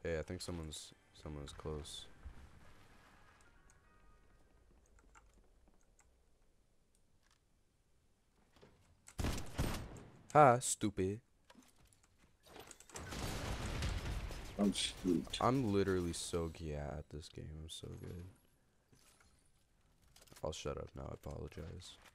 Hey, I think someone's close. Ha, stupid. I'm spooked. I'm literally so gyat at this game. I'm so good. I'll shut up now. I apologize.